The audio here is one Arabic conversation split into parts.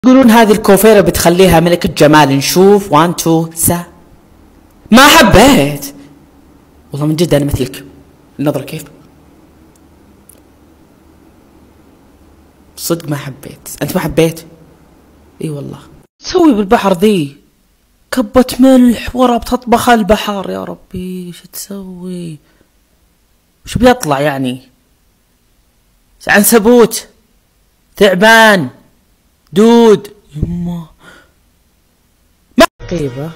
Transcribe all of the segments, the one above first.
يقولون هذه الكوفيرة بتخليها ملكة جمال. نشوف 1 2 سا. ما حبيت والله من جد. انا مثلك النظرة كيف صدق ما حبيت. انت ما حبيت؟ اي والله. تسوي بالبحر ذي كبة ملح ورا بتطبخ البحر. يا ربي وش تسوي؟ وش بيطلع يعني؟ عنسبوت، ثعبان، دود. يما ما قيبة.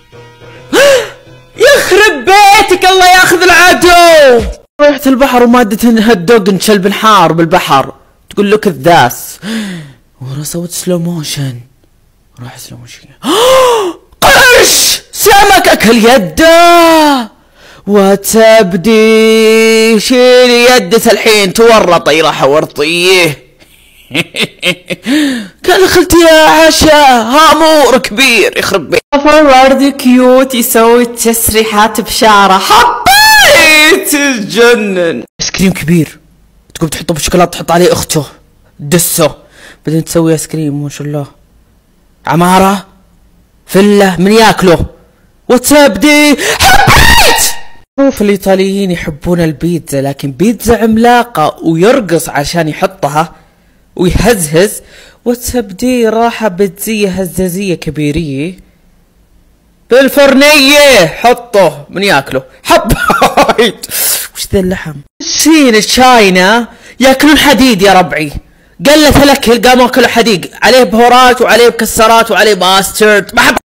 يخرب بيتك الله ياخذ العدو. ريحة البحر ومادة هالدوق نشل بنحار بالبحر. تقول له كذاس. ورا سويت سلو موشن. راح سلو موشن. قرش سمك اكل يده وتبدي. شيل يدة الحين تورطي راح ورطيه. قال خلتي يا عشا هامور كبير يخرب بيت. ورد كيوت يسوي تسريحات بشعره. حبيت تجنن. ايس كريم كبير تقوم تحطه بالشوكولاته تحط عليه اخته دسه. بعدين تسوي ايس كريم ما شاء الله. عماره فله من ياكله وتبدي. حبيت. شوف الايطاليين يحبون البيتزا لكن بيتزا عملاقه ويرقص عشان يحطها ويهزهز. وتبدي راحة بتزية هزازية كبيرية بالفرنية حطه من ياكله. حبيت. وش ذا اللحم؟ الصين تشاينا ياكلون حديد يا ربعي. قلت الاكل قاموا اكلوا حديد عليه بهارات وعليه مكسرات وعليه باسترد.